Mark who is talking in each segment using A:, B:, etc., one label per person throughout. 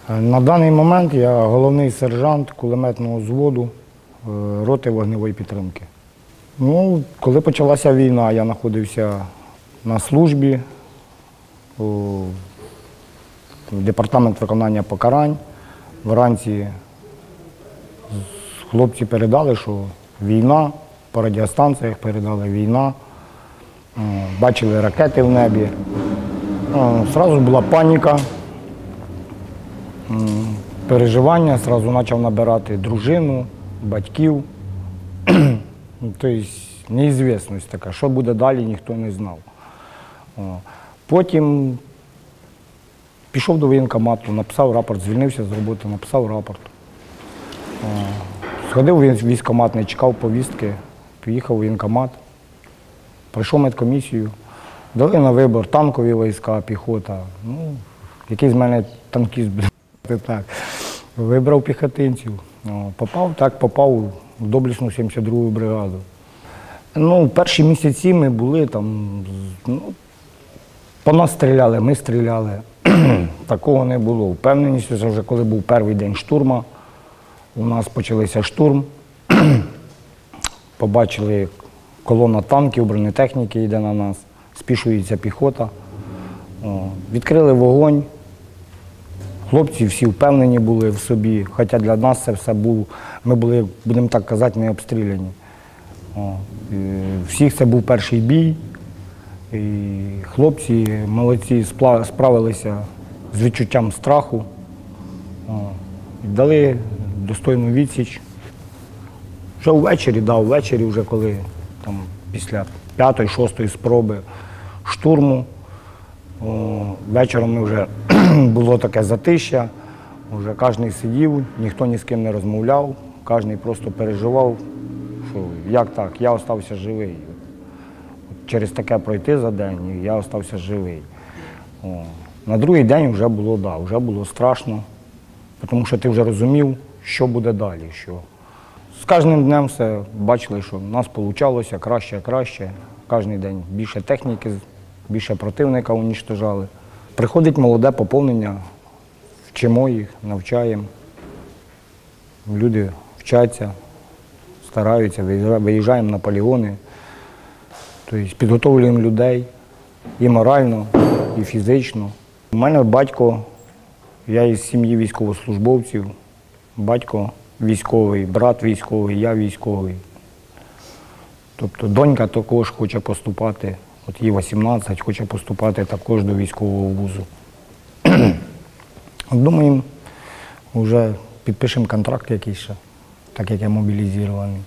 A: На даний момент я головний сержант кулеметного взводу роти вогневої підтримки. Ну, коли почалася війна, я знаходився на службі у департамент виконання покарань. Вранці хлопці передали, що війна, по радіостанціях передали війна, бачили ракети в небі. Зразу була паніка, переживання, зразу почав набирати дружину, батьків. Тобто неізвісність така, що буде далі, ніхто не знав. Потім пішов до воєнкомату, написав рапорт, звільнився з роботи, написав рапорт. Сходив в військкомат, не чекав повістки, поїхав в воєнкомат, пройшов медкомісію, дали на вибір танкові війська, піхота. Ну, який з мене танкіст, так. Вибрав піхотинців. Попав в доблесну 72-ю бригаду. Ну, перші місяці ми були там, по нас стріляли, ми стріляли. Такого не було. Впевненість, що вже коли був перший день штурму, у нас почався штурм. Побачили, колона танків, бронетехніки йде на нас, спішується піхота. Відкрили вогонь. Хлопці всі впевнені були в собі, хоча для нас це все було, ми були, будемо так казати, не обстріляні. Всіх це був перший бій, і хлопці молодці справилися з відчуттям страху, дали достойну відсіч. Вже ввечері, вже коли там, після 5-6 спроби штурму, вечором ми вже було таке затища, вже кожен сидів, ніхто ні з ким не розмовляв, кожен просто переживав, що як так, я залишився живий. Через таке пройти за день, я залишився живий. На другий день вже було страшно, тому що ти вже розумів, що буде далі. Що з кожним днем все бачили, що в нас вийшло краще і краще, кожен день більше техніки, більше противника уничтожали. Приходить молоде поповнення, вчимо їх, навчаємо. Люди вчаться, стараються, виїжджаємо на полігони. Тобто підготовлюємо людей і морально, і фізично. У мене батько, я із сім'ї військовослужбовців, батько військовий, брат військовий, я військовий. Тобто донька також хоче поступати. От їй 18, хоче поступати також до військового вузу. Думаємо, вже підпишемо контракт якийсь ще, так як я мобілізований.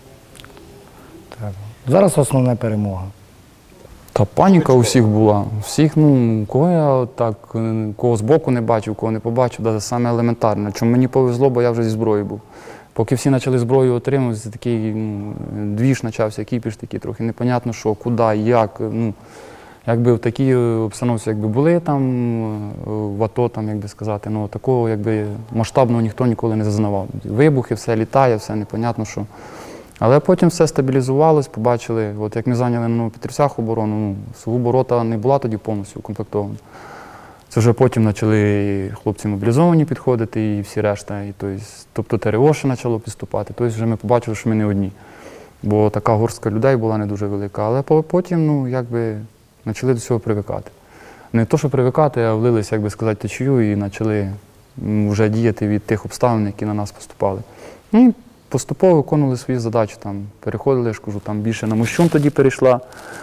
A: Так. Зараз основна перемога.
B: Та паніка у всіх була. Всіх, кого я так, кого збоку не бачив, кого не побачив, навіть саме елементарне. Чому мені повезло, бо я вже зі зброєю був. Поки всі почали зброю отримувати, це такий двіж почався, кіпіш такий, трохи непонятно що, куди, як. Якби в такій обстановці були там в АТО, там, як би сказати, такого масштабного ніхто ніколи не зазнавав. Вибухи, все літає, все непонятно що. Але потім все стабілізувалось, побачили, от як ми зайняли на Новопетрівцях оборону, Сугубо рота не була тоді повністю укомплектована. Це вже потім почали хлопці мобілізовані підходити і всі решта. Тобто ТРО ще почало підступати. Тобто вже ми побачили, що ми не одні. Бо така горстка людей була не дуже велика. Але потім, почали до цього привикати. Не то, що привикати, а влилися, як би сказати, течію і почали вже діяти від тих обставин, які на нас поступали. І поступово виконували свої задачі. Переходили, я ж кажу, більше на Мощун тоді перейшла.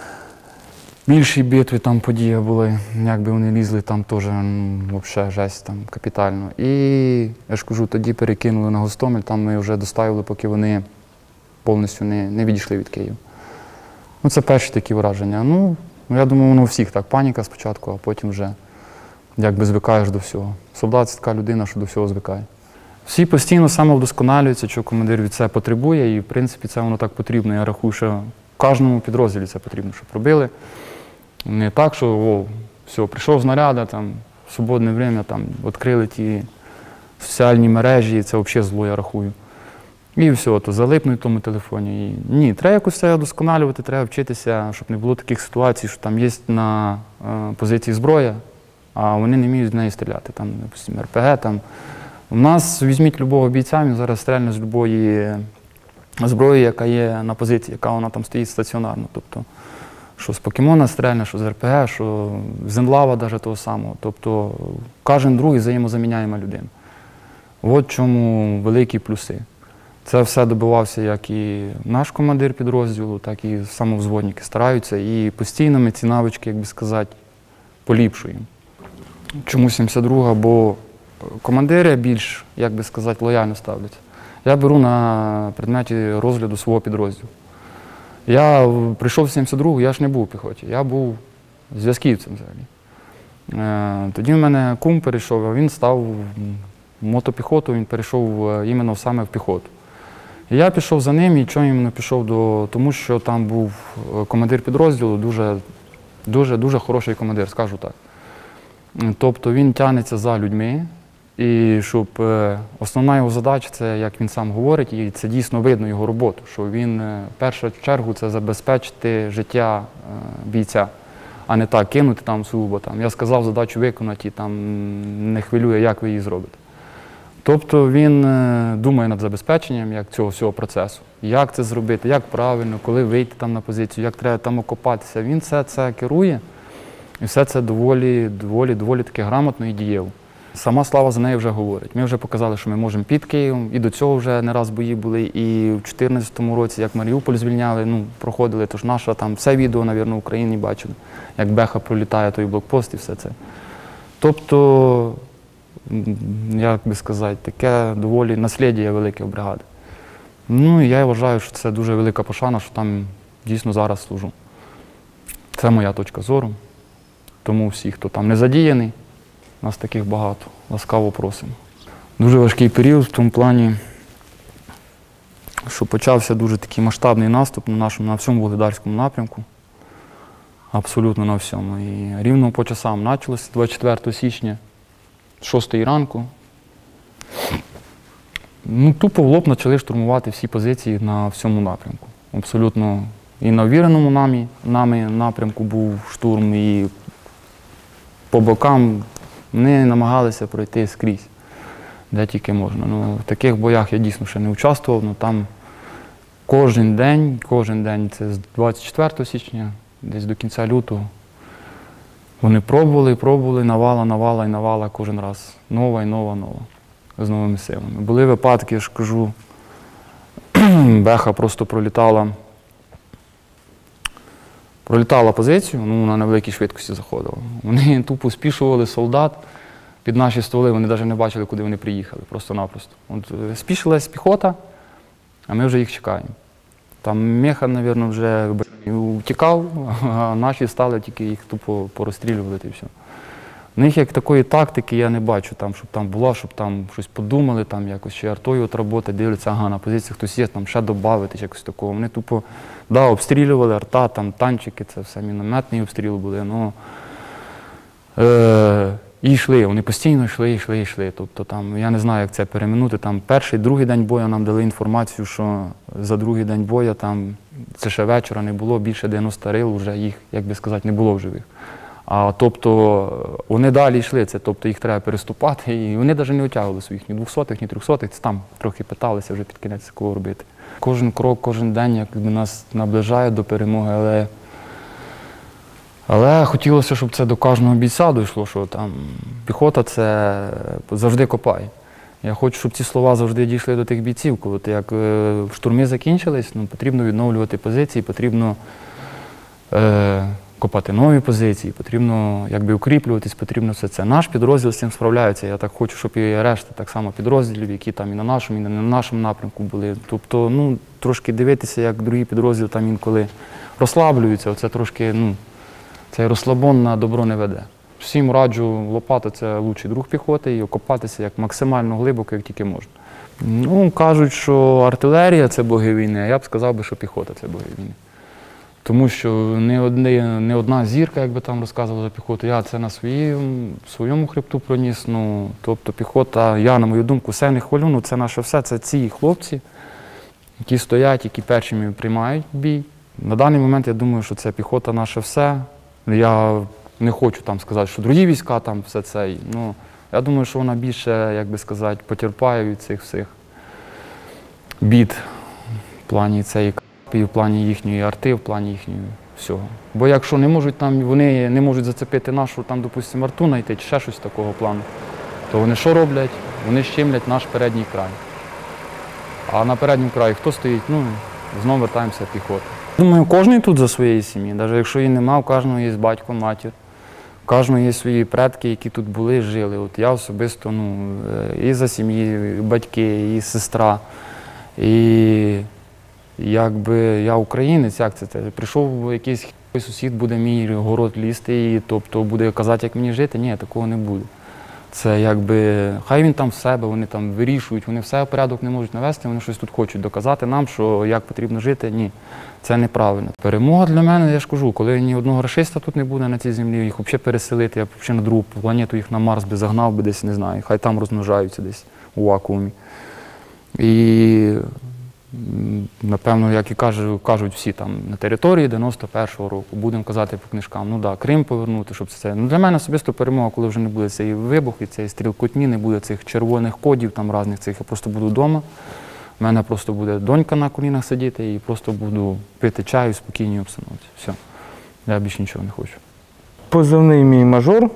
B: Більші битви там події були, якби вони лізли, там теж взагалі жесть капітально. І, я ж кажу, тоді перекинули на Гостомель, там ми вже доставили, поки вони повністю не відійшли від Києва. Це перші такі враження. Я думаю, воно у всіх так, паніка спочатку, а потім вже якби звикаєш до всього. Солдат – це така людина, що до всього звикає. Всі постійно самовдосконалюються, що командир від це потребує, і в принципі це воно так потрібно. Я рахую, що кожному підрозділі це потрібно, щоб робили. Не так, що все, прийшов знаряд, в свободне время відкрили ті соціальні мережі, і це взагалі зло, я рахую. І все, то залипнуть в тому телефоні. Ні, треба якось це вдосконалювати, треба вчитися, щоб не було таких ситуацій, що там є на позиції зброя, а вони не вміють з неї стріляти. Там, допустимо, РПГ. Там. У нас, візьміть любого бійця, він зараз стрельне з любої зброї, яка є на позиції, яка вона там стоїть стаціонарно. Тобто, що з покемона стрельне, що з РПГ, що з енлава навіть того самого. Тобто, кожен другий взаємозаміняєма людина. От чому великі плюси. Це все добивався як і наш командир підрозділу, так і самовзводники стараються. І постійно ми ці навички, як би сказати, поліпшуємо. Чому 72-га? Бо командири більш, як би сказати, лояльно ставляться. Я беру на предметі розгляду свого підрозділу. Я прийшов в 72-гу, я ж не був у піхоті, я був зв'язківцем взагалі. Тоді в мене кум перейшов, а він став в мотопіхоту, він перейшов іменно саме в піхоту. І я пішов за ним, і чому іменно пішов? Тому що там був командир підрозділу, дуже хороший командир, скажу так. Тобто він тягнеться за людьми, і щоб основна його задача, це, як він сам говорить, і це дійсно видно його роботу, що він в першу чергу це забезпечити життя бійця, а не так кинути там сугубо. Я сказав задачу виконати, там не хвилює, як ви її зробите. Тобто він думає над забезпеченням як цього всього процесу. Як це зробити, як правильно, коли вийти там на позицію, як треба там окопатися. Він все це керує і все це доволі таки грамотно і дієво. Сама слава за нею вже говорить. Ми вже показали, що ми можемо під Києвом, і до цього вже не раз бої були, і в 2014 році, як Маріуполь звільняли, проходили, тож наша там все відео, мабуть, в Україні бачили, як Беха пролітає той блокпост і все це. Тобто, як би сказати, таке доволі наслідя велике в бригади. Ну, і я вважаю, що це дуже велика пошана, що там дійсно зараз служу. Це моя точка зору. Тому всі, хто там не задіяний, нас таких багато, ласкаво просимо. Дуже важкий період в тому плані, що почався дуже такий масштабний наступ на всьому Вугледарському напрямку. Абсолютно на всьому. І рівно по часам почалося 24 січня, 6 ранку. Тупо в лоб почали штурмувати всі позиції на всьому напрямку. Абсолютно. І на ввіреному нами напрямку був штурм, і по бокам вони намагалися пройти скрізь, де тільки можна. В таких боях я дійсно ще не участвував, але там кожен день, це з 24 січня, десь до кінця лютого, вони пробували, навала кожен раз. Нова і нова, з новими силами. Були випадки, я ж кажу, Беха просто пролітала позицію, вона на великій швидкості заходила. Вони тупо спішували солдат під наші стволи, вони навіть не бачили, куди вони приїхали, просто-напросто. Спішилась піхота, а ми вже їх чекаємо. Там Меха, мабуть, вже втікав, а наші стали, тільки їх тупо порозстрілювати і все. У них як такої тактики я не бачу, щоб там було, щоб там щось подумали, там якось ще артою отработати, дивляться, на позиції хтось є, там ще додати, якось такого. Вони тупо, обстрілювали, арта, там танчики, це все, мінометний обстріл були, і йшли, вони постійно йшли. Тобто там, я не знаю, як це переминути, там перший, другий день бою нам дали інформацію, що за другий день бою, там, це ще вечора не було, більше 90 рил, вже їх, як би сказати, не було в живих. Тобто вони далі йшли, тобто їх треба переступати, і вони навіть не отягували своїх ні 200-х, ні 300-х, це там трохи питалися вже під кінець кого робити. Кожен крок, кожен день якби нас наближає до перемоги, але хотілося, щоб це до кожного бійця дійшло, що там піхота це завжди копає. Я хочу, щоб ці слова завжди дійшли до тих бійців, коли як штурми закінчились, потрібно відновлювати позиції, потрібно копати нові позиції, потрібно укріплюватись, потрібно все це. Наш підрозділ з цим справляється. Я так хочу, щоб і решта так само підрозділів, які там і на нашому, і не на нашому напрямку були. Тобто, трошки дивитися, як другі підрозділи там інколи розслаблюються, оце трошки, цей розслабон на добро не веде. Всім раджу, лопата – це лучший друг піхоти, і окопатися як максимально глибоко, як тільки можна. Кажуть, що артилерія – це боги війни, а я б сказав, що піхота – це боги війни. Тому що не одна зірка, як би там розказували за піхоту, я це на своєму хребту проніс. Тобто піхота, я, на мою думку, все не хвалю, це наше все, це ці хлопці, які стоять, які першими приймають бій. На даний момент я думаю, що це піхота наше все. Я Не хочу там сказати, що другі війська там все це. Ну, я думаю, що вона більше, як би сказати, потерпає від цих всіх бід в плані цієї КАПі, в плані їхньої арти, в плані їхньої всього. Бо якщо не можуть там, вони не можуть зацепити нашу, там, допустимо, арту знайти, чи ще щось такого плану, то вони що роблять? Вони щемлять наш передній край. А на передньому краї хто стоїть? Ну, знову вертаємося піхота. Думаю, кожен тут за своєї сім'ї, навіть якщо її немає, у кожного є батько, матір. У кожного є свої предки, які тут були, жили. От я особисто, ну, і за сім'ї, і батьки, і сестра. І якби я українець, як це? Прийшов якийсь сусід, буде мій город лізти, і тобто буде казати, як мені жити. Ні, такого не буде. Це якби, хай він там в себе, вони там вирішують, вони все в порядок не можуть навести, вони щось тут хочуть доказати нам, що як потрібно жити. Ні, це неправильно. Перемога для мене, я ж кажу, коли ні одного рашиста тут не буде на цій землі, їх взагалі переселити, я б взагалі на другу планету їх на Марс би загнав би десь, не знаю, хай там розмножаються десь у вакуумі. І напевно, як і кажуть всі там на території 91-го року, будемо казати по книжкам, ну так, Крим повернути, щоб це. Ну, для мене особисто перемога, коли вже не буде цей вибух і цей стрілкотні, не буде цих червоних кодів, там різних цих, я просто буду вдома. У мене просто буде донька на колінах сидіти і просто буду пити чаю в спокійній обстановці. Все. Я більше нічого не хочу.
C: Позивний мій мажор,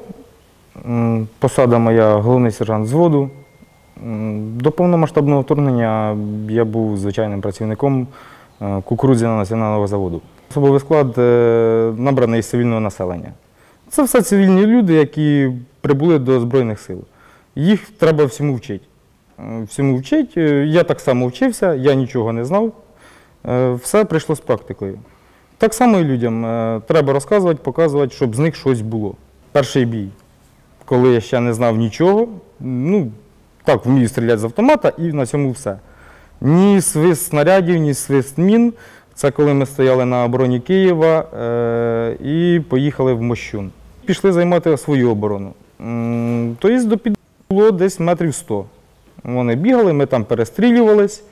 C: посада моя головний сержант взводу. До повномасштабного вторгнення я був звичайним працівником Кукурудзяного національного заводу. Особовий склад набраний із цивільного населення. Це все цивільні люди, які прибули до Збройних сил. Їх треба всьому вчити. Всьому вчить. Я так само вчився, я нічого не знав. Все прийшло з практикою. Так само і людям треба розказувати, показувати, щоб з них щось було. Перший бій, коли я ще не знав нічого, ну, так, вмію стріляти з автомата і на цьому все. Ні свист снарядів, ні свист мін. Це коли ми стояли на обороні Києва і поїхали в Мощун. Пішли займати свою оборону. Тобто до під'їзду було десь метрів 100. Вони бігали, ми там перестрілювались,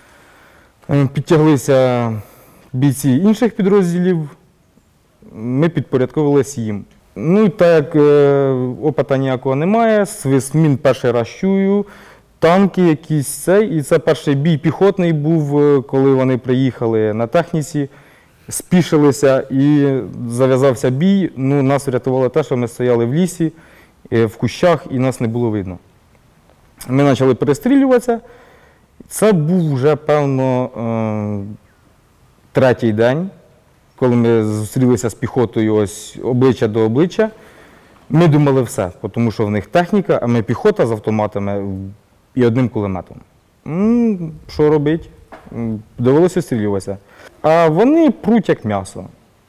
C: підтяглися бійці інших підрозділів, ми підпорядковувалися їм. Ну і так як опита ніякого немає, свист мін перший раз чую, танки якісь цей. І це перший бій піхотний був, коли вони приїхали на техніці, спішилися і зав'язався бій. Ну, нас врятувало те, що ми стояли в лісі, в кущах і нас не було видно. Ми почали перестрілюватися. Це був вже, певно, третій день, коли ми зустрілися з піхотою ось обличчя до обличчя. Ми думали все, тому що в них техніка, а ми піхота з автоматами і одним кулеметом. Що робити? Довелося стрілюватися. А вони пруть як м'ясо.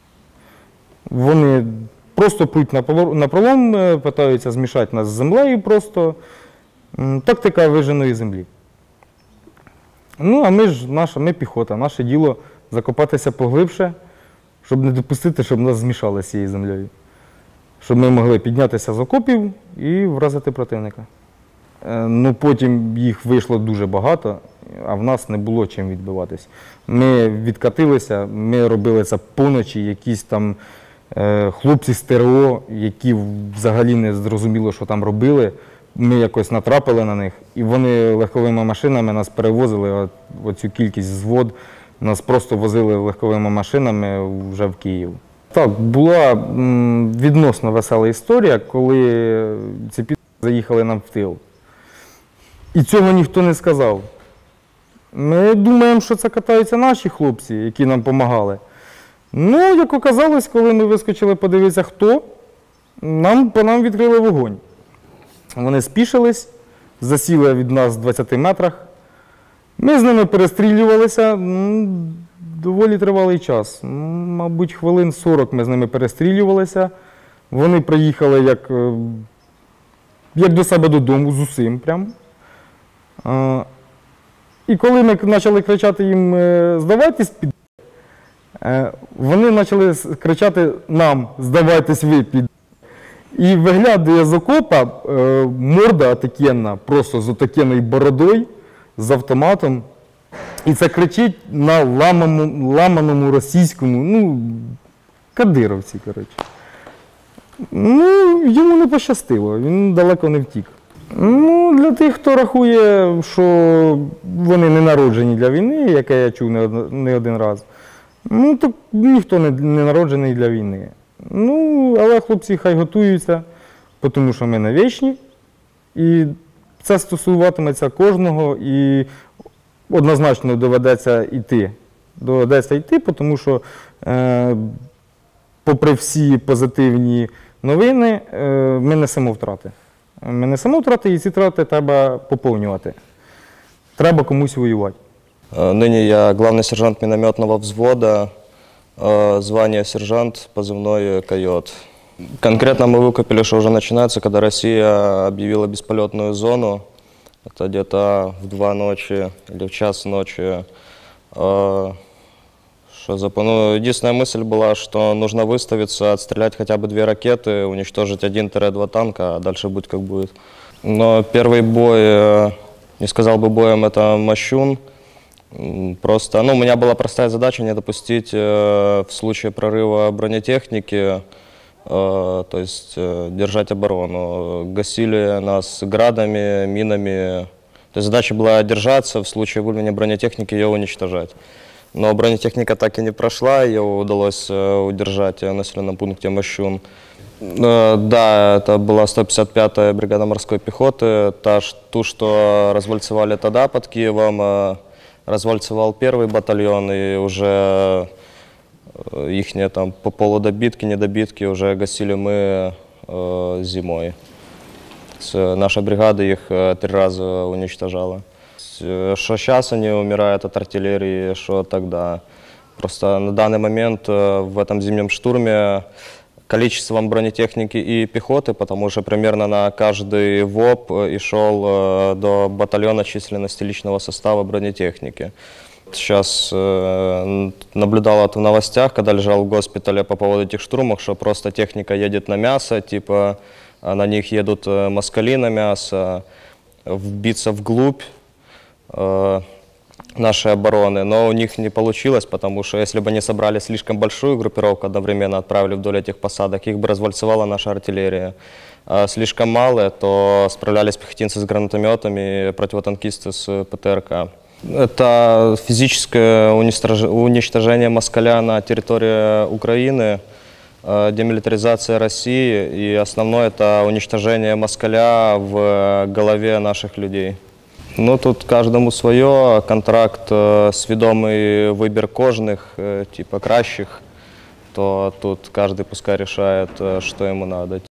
C: Вони просто пруть на пролом, питаються змішати нас з землею просто. Тактика виженої землі. Ну, а ми піхота, наше діло закопатися поглибше, щоб не допустити, щоб нас змішали з цією землею. Щоб ми могли піднятися з окопів і вразити противника. Ну, потім їх вийшло дуже багато, а в нас не було чим відбиватись. Ми відкатилися, ми робили це поночі, якісь там хлопці з ТРО, які взагалі не зрозуміло, що там робили. Ми якось натрапили на них, і вони легковими машинами нас перевозили, оцю кількість взвод, нас просто возили легковими машинами вже в Київ. Так, була відносно весела історія, коли ці піди заїхали нам в тил. І цього ніхто не сказав. Ми думаємо, що це катаються наші хлопці, які нам допомагали. Ну, як оказалось, коли ми вискочили подивитися, хто, по нам відкрили вогонь. Вони спішились, засіли від нас в 20 метрах. Ми з ними перестрілювалися доволі тривалий час. Мабуть, хвилин 40 ми з ними перестрілювалися. Вони приїхали як до себе додому, з усім прям. І коли ми почали кричати їм «здавайтесь, під…», вони почали кричати нам «здавайтесь ви, під…». І виглядає з окопа морда отакенна, просто з отакенною бородою, з автоматом. І це кричить на ламаному російському, ну, кадировці, коротше. Ну, йому не пощастило, він далеко не втік. Ну, для тих, хто рахує, що вони не народжені для війни, яке я чув не один раз, ну, то ніхто не народжений для війни. Ну, але хлопці хай готуються, тому що ми не вічні. І це стосуватиметься кожного, і однозначно доведеться йти. Доведеться йти, тому що, попри всі позитивні новини, ми несемо втрати. Ми несемо втрати, і ці втрати треба поповнювати. Треба комусь воювати.
D: Ныне я главный сержант минометного взвода, звание сержант, позывной койот. Конкретно мы выкупили, что уже начинается, когда Россия объявила бесполетную зону. Это где-то в 2 ночи или в 1 ночи. Единственная мысль была, что нужно выставиться, отстрелять хотя бы 2 ракеты, уничтожить 1-2 танка, а дальше будет как будет. Но первый бой, не сказал бы боем, это Мощун. Просто, у меня была простая задача не допустить в случае прорыва бронетехники, то есть держать оборону. Гасили нас градами, минами. То есть задача была держаться, в случае выявления бронетехники ее уничтожать. Но бронетехника так и не прошла, ее удалось удержать в населенном пункте Мощун. Да, это была 155-я бригада морской пехоты, ту, что развальцевали тогда под Киевом, развальцевал 1-й батальон, и уже их там по полудобитки, недобитки уже гасили мы зимой. Наша бригада их 3 раза уничтожала. Что сейчас они умирают от артиллерии, что тогда. Просто на данный момент в этом зимнем штурме количеством бронетехники и пехоты, потому что примерно на каждый ВОП и шел до батальона численности личного состава бронетехники. Сейчас наблюдал в новостях, когда лежал в госпитале по поводу этих штурмов, что просто техника едет на мясо, типа на них едут москали на мясо, вбиться вглубь нашей обороны, но у них не получилось, потому что если бы они собрали слишком большую группировку, одновременно отправили вдоль этих посадок, их бы развальцевала наша артиллерия. А слишком малые, то справлялись пехотинцы с гранатометами, противотанкисты с ПТРК. Это физическое уничтожение москаля на территории Украины, демилитаризация России, и основное это уничтожение москаля в голове наших людей. Ну, тут каждому свое, контракт, свідомий вибір кожних, типа кращих, то тут каждый пускай решает, что ему надо.